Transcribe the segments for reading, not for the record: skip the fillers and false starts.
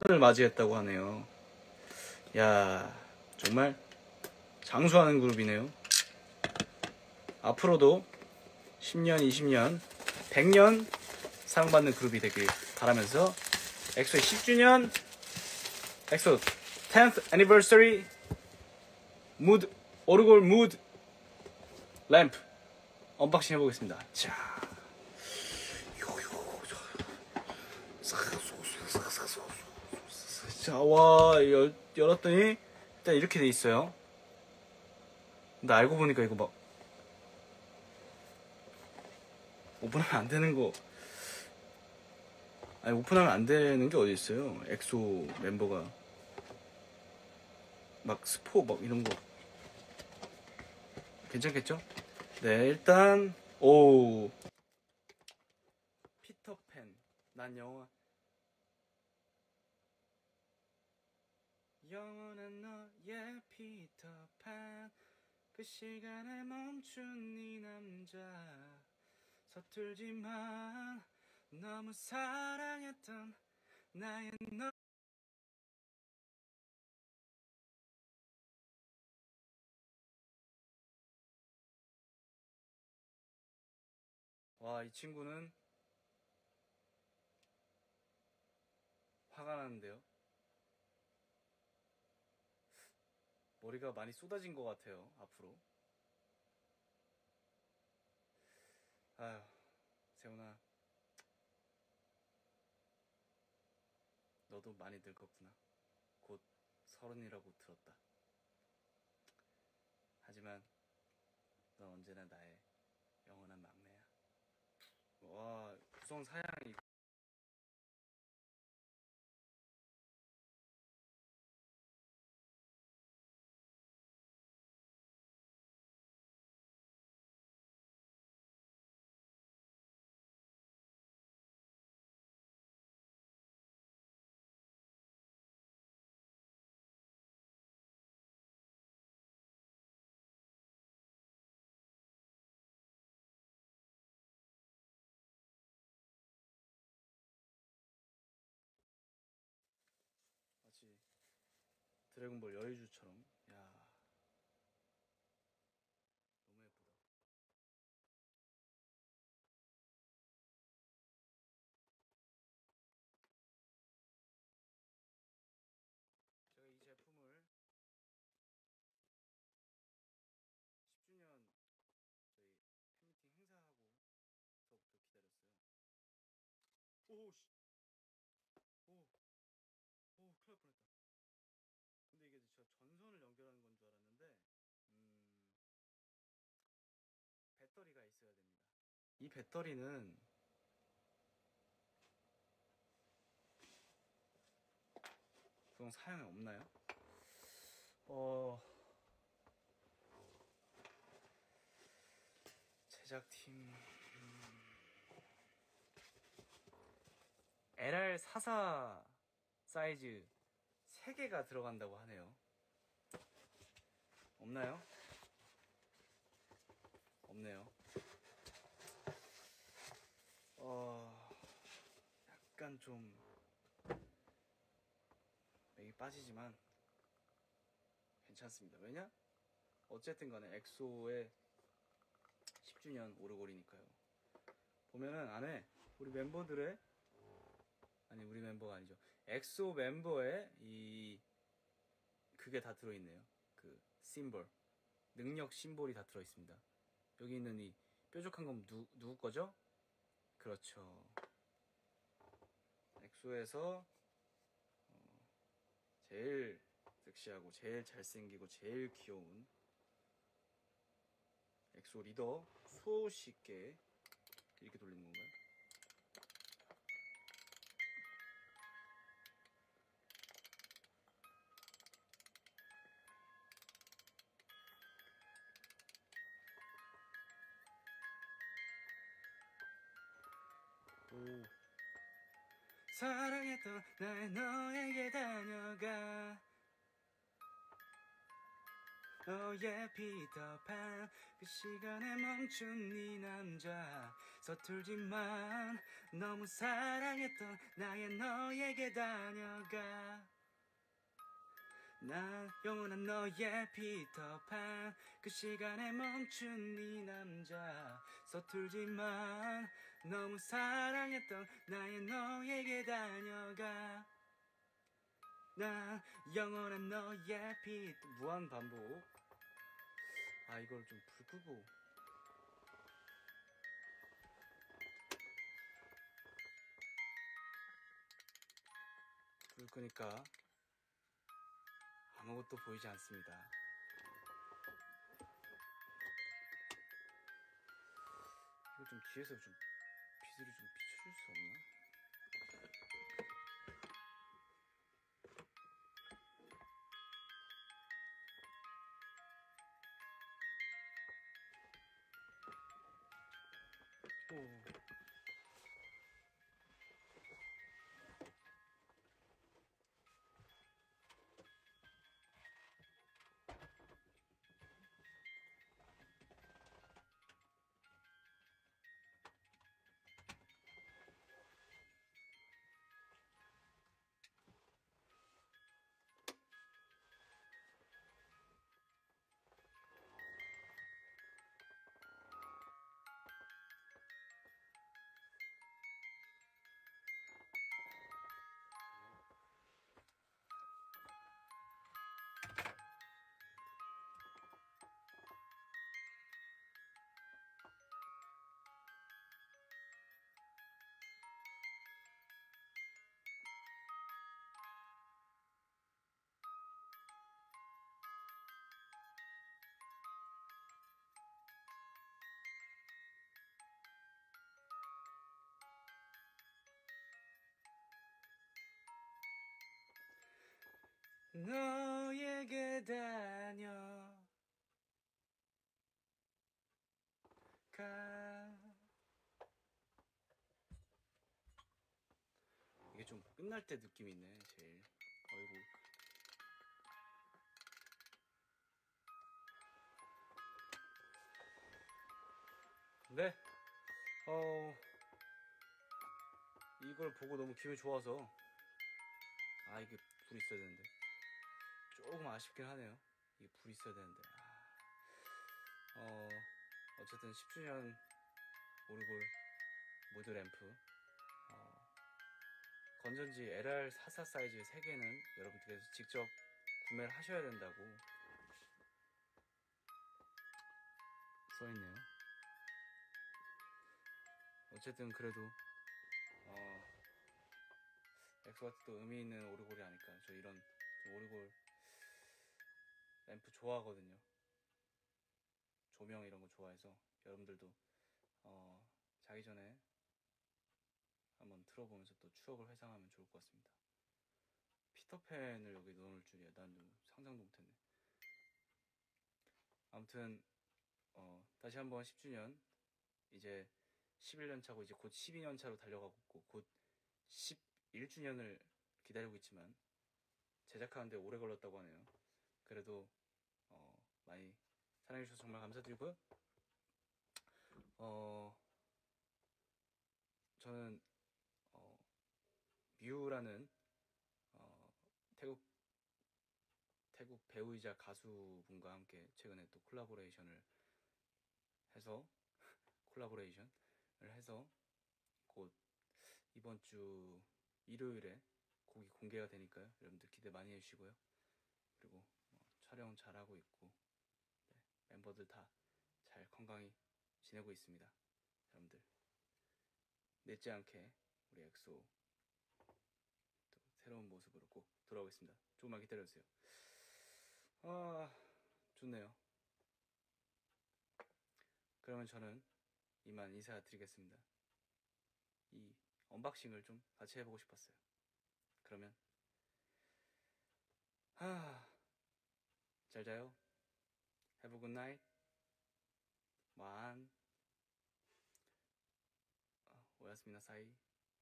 을 맞이했다고 하네요. 야, 정말 장수하는 그룹이네요. 앞으로도 10년, 20년, 100년 사랑받는 그룹이 되길 바라면서 엑소의 10주년, 엑소 10th anniversary 무드, 오르골 무드 램프 언박싱 해보겠습니다. 자, 자, 와, 열었더니 일단 이렇게 돼 있어요. 근데 알고 보니까 이거 막 오픈하면 안 되는 거, 아니 오픈하면 안 되는 게 어디 있어요? 엑소 멤버가 막 스포 막 이런 거 괜찮겠죠? 네, 일단 오, 피터팬, 난 영원한 너의 피터팬, 그 시간에 멈춘 네 남자, 서툴지만 너무 사랑했던 나의 너. 와, 이 친구는 화가 나는데요. 머리가 많이 쏟아진 것 같아요, 앞으로. 아휴, 세훈아, 너도 많이 늙었구나. 곧 30이라고 들었다. 하지만 넌 언제나 나의 영원한 막내야. 와, 구성 사양이. 마치 드래곤볼 여의주처럼. 야, 너무 예쁘다. 제가 이 제품을 10주년 저희 팬미팅 행사하고서부터 기다렸어요. 오, 씨. 오, 큰일 날 뻔했다. 근데 이게 저 전선을 연결하는 건 줄 알았는데, 배터리가 있어야 됩니다. 이 배터리는 그런 사양이 없나요? 제작팀 LR44 사이즈 3개가 들어간다고 하네요. 없나요? 없네요. 약간 좀 맥이 빠지지만 괜찮습니다. 왜냐? 어쨌든 간에 엑소의 10주년 오르골이니까요. 보면은 안에 우리 멤버들의, 아니 우리 멤버가 아니죠, 엑소 멤버의 이 그게 다 들어있네요. 그 심볼, 능력 심볼이 다 들어있습니다. 여기 있는 이 뾰족한 건 누구 거죠? 그렇죠, 엑소에서 제일 섹시하고 제일 잘생기고 제일 귀여운 엑소 리더 수호 씨께 이렇게 돌리는 건가요? 오. 사랑했던 나의 너에게 다녀가, 너의 피터팬, 그 시간에 멈춘 네 남자, 서툴지만 너무 사랑했던 나의 너에게 다녀가. 난 영원한 너의 피터판, 그 시간에 멈춘 네 남자. 서툴지만 너무 사랑했던 나의 너에게 다녀가. 난 영원한 너의 피터. 무한 반복. 아, 이걸 좀 불 끄고. 불 끄니까 아무것도 보이지 않습니다. 이거 좀 뒤에서 좀 빛을 좀 비춰줄 수 없나? 오. 너에게 다녀가. 이게 좀 끝날 때 느낌이 있네, 제일. 어이구. 네. 이걸 보고 너무 기분이 좋아서. 아, 이게 불이 있어야 되는데. 조금 아쉽긴 하네요. 이게 불이 있어야 되는데. 어쨌든 10주년 오르골 무드 램프. 건전지 LR44 사이즈 3개는 여러분들께서 직접 구매를 하셔야 된다고 써있네요. 어쨌든 그래도 엑소가 또 의미 있는 오르골이 아닐까. 저 이런 오르골 램프 좋아하거든요. 조명 이런 거 좋아해서 여러분들도 자기 전에 한번 틀어보면서 또 추억을 회상하면 좋을 것 같습니다. 피터팬을 여기 넣어놓을 줄이야. 난 상상도 못했네. 아무튼 다시 한번 10주년, 이제 11년 차고 이제 곧 12년 차로 달려가고 있고 곧 11주년을 기다리고 있지만 제작하는데 오래 걸렸다고 하네요. 그래도 많이 사랑해주셔서 정말 감사드리고요. 저는 뮤라는 태국 배우이자 가수분과 함께 최근에 또 콜라보레이션을 해서 곧 이번 주 일요일에 곡이 공개가 되니까요. 여러분들 기대 많이 해주시고요. 그리고 촬영 잘하고 있고, 네, 멤버들 다 잘 건강히 지내고 있습니다. 여러분들 늦지 않게 우리 엑소 또 새로운 모습으로 꼭 돌아오겠습니다. 조금만 기다려주세요. 좋네요. 그러면 저는 이만 인사드리겠습니다. 이 언박싱을 좀 같이 해보고 싶었어요. 그러면 잘 자요. Have a good night.晚安. 오야스미나사이.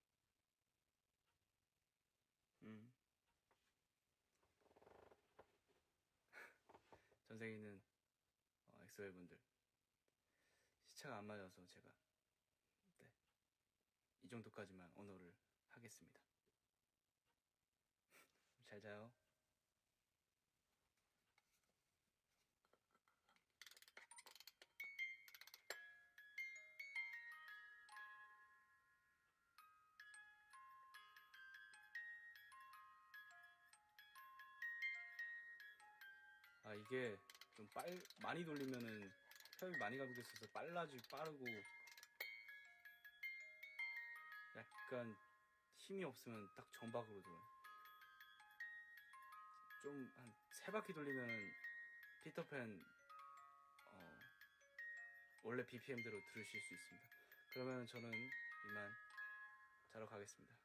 전생에 있는 엑소엘 분들, 시차가 안 맞아서 제가 이 정도까지만 언어를 하겠습니다. 잘 자요. 아, 이게 좀 많이 돌리면은 혈이 많이 가게 있어서 빠르고 약간 힘이 없으면 딱 정박으로 들어요. 좀 한 3바퀴 돌리면은 피터팬 원래 BPM대로 들으실 수 있습니다. 그러면 저는 이만 자러 가겠습니다.